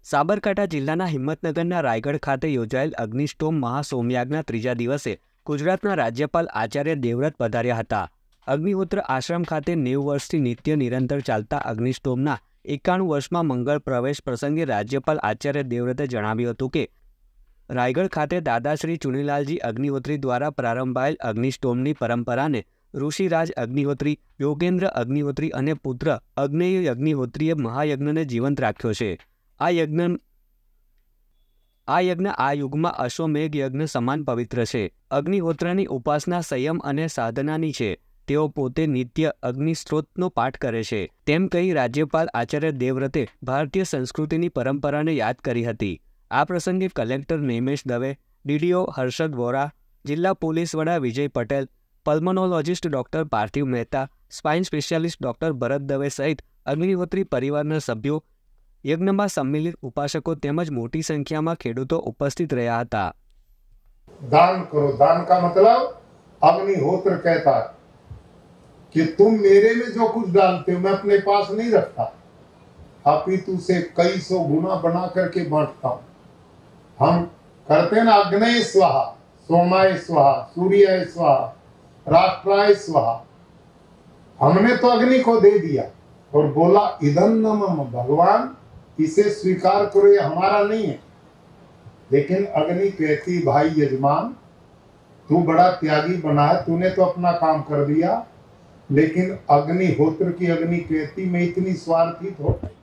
સાબરકાંઠા જિલ્લાના હિંમતનગરના રાયગઢ ખાતે યોજાયેલ અગ્નિસ્ટોમ મહાસોમયાગના ત્રીજા દિવસે ગુજરાતના રાજ્યપાલ આચાર્ય દેવવ્રત પધાર્યા હતા. અગ્નિહોત્ર આશ્રમ ખાતે 90 વર્ષથી નિત્ય નિરંતર ચાલતા અગ્નિસ્ટોમના 91 વર્ષમાં મંગળ પ્રવેશ પ્રસંગે રાજ્યપાલ આચાર્ય દેવવ્રતે જણાવ્યું હતું કે રાયગઢ ખાતે દાદાશ્રી ચુનીલાલજી અગ્નિહોત્રી દ્વારા પ્રારંભાયેલ અગ્નિસ્ટોમની પરંપરાને ઋષિરાજ અગ્નિહોત્રી, યોગેન્દ્ર અગ્નિહોત્રી અને પુત્ર અગ્નેય અગ્નિહોત્રીએ મહાયજ્ઞને જીવંત રાખ્યો છે. આ યજ્ઞ આ યુગમાં અશ્વમેઘ યજ્ઞ સમાન પવિત્ર છે. અગ્નિહોત્રની ઉપાસના સંયમ અને સાધનાની છે. તેઓ પોતે નિત્ય અગ્નિસ્ત્રોતનો પાઠ કરે છે. તેમ કહી રાજ્યપાલ આચાર્ય દેવવ્રતે ભારતીય સંસ્કૃતિની પરંપરાને યાદ કરી હતી. આ પ્રસંગે કલેક્ટર નેમેશ દવે, ડીડીઓ હર્ષદ વોરા, જિલ્લા પોલીસ વડા Vijay Patel, pulmonologist doctor Parthiv Mehta, spine specialist doctor Bharat Dave સહિત અગ્નિહોત્રી પરિવારના સભ્યો, યજ્ઞમાં સંમિલિત ઉપાસકો તેમજ મોટી સંખ્યામાં ખેડૂતો ઉપસ્થિત રહ્યા હતા. दान करो. दान का मतलब अग्निहोत्र कहता है कि तुम मेरे में जो कुछ डालते हो मैं अपने पास नहीं रखता, अपितु से कई सौ गुना बना करके बांटता हूं. हम करते हैं ना, अग्नय स्वाहा, सोमाय स्वाहा, सूर्याय स्वाहा, राष्ट्राय स्वाहा. हमने तो अग्नि को दे दिया और बोला इदं नमः भगवान, इसे स्वीकार करो, ये हमारा नहीं है. लेकिन अग्नि कहती भाई यजमान तू बड़ा त्यागी बना है, तूने तो अपना काम कर दिया, लेकिन अग्निहोत्र की अग्नि कहती मैं इतनी स्वार्थी थोड़ा